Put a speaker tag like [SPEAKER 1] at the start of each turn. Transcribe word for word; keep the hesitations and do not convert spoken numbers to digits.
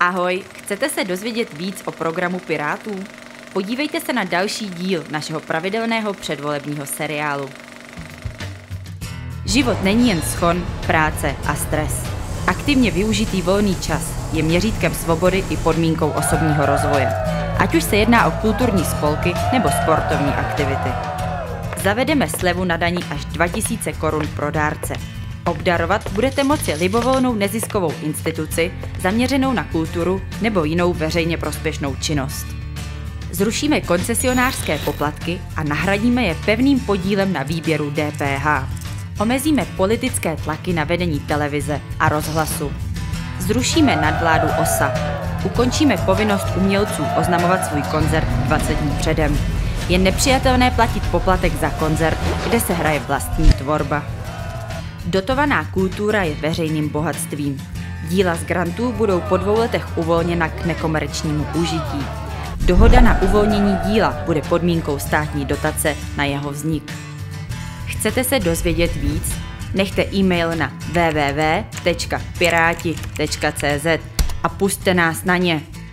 [SPEAKER 1] Ahoj, chcete se dozvědět víc o programu Pirátů? Podívejte se na další díl našeho pravidelného předvolebního seriálu. Život není jen schon, práce a stres. Aktivně využitý volný čas je měřítkem svobody i podmínkou osobního rozvoje. Ať už se jedná o kulturní spolky nebo sportovní aktivity. Zavedeme slevu na daní až dva tisíce korun pro dárce. Obdarovat budete moci libovolnou neziskovou instituci zaměřenou na kulturu nebo jinou veřejně prospěšnou činnost. Zrušíme koncesionářské poplatky a nahradíme je pevným podílem na výběru D P H. Omezíme politické tlaky na vedení televize a rozhlasu. Zrušíme nadvládu O S A. Ukončíme povinnost umělců oznamovat svůj koncert dvacet dní předem. Je nepřijatelné platit poplatek za koncert, kde se hraje vlastní tvorba. Dotovaná kultura je veřejným bohatstvím. Díla z grantů budou po dvou letech uvolněna k nekomerčnímu užití. Dohoda na uvolnění díla bude podmínkou státní dotace na jeho vznik. Chcete se dozvědět víc? Nechte e-mail na w w w tečka pirati tečka c z a pusťte nás na ně.